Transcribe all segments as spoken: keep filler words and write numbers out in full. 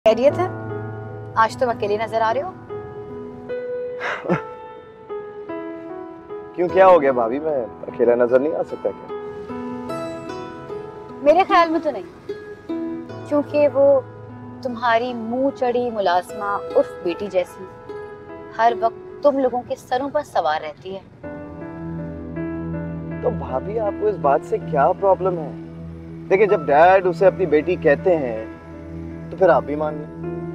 खैरियत है? आज तुम अकेले नजर आ रहे हो। क्यों, क्या हो गया भाभी? मैं अकेला नजर नहीं आ सकता क्या? मेरे ख्याल में तो नहीं, क्योंकि वो तुम्हारी मुंह चढ़ी मुलाजमा उर्फ बेटी जैसी हर वक्त तुम लोगों के सरों पर सवार रहती है। तो भाभी आपको इस बात से क्या प्रॉब्लम है? देखिए, जब डैड उसे अपनी बेटी कहते हैं तो फिर आप भी मान लो।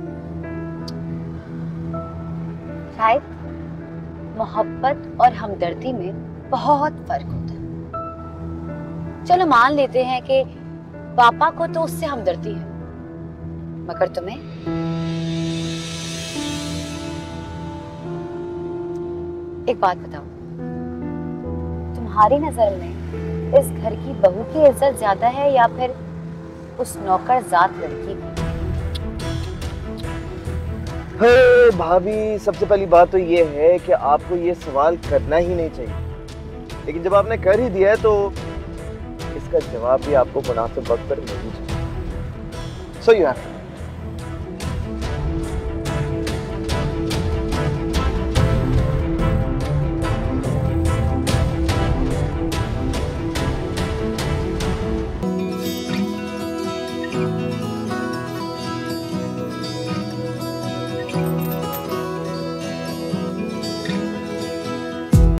शायद मोहब्बत और हमदर्दी में बहुत फर्क होता है। चलो मान लेते हैं कि पापा को तो उससे हमदर्दी है, मगर तुम्हें? एक बात बताओ, तुम्हारी नजर में इस घर की बहू की इज्जत ज्यादा है या फिर उस नौकरजात लड़की की? हे भाभी, सबसे पहली बात तो ये है कि आपको ये सवाल करना ही नहीं चाहिए, लेकिन जब आपने कर ही दिया है तो इसका जवाब भी आपको मुनासिब वक्त पर मिलना चाहिए। So you have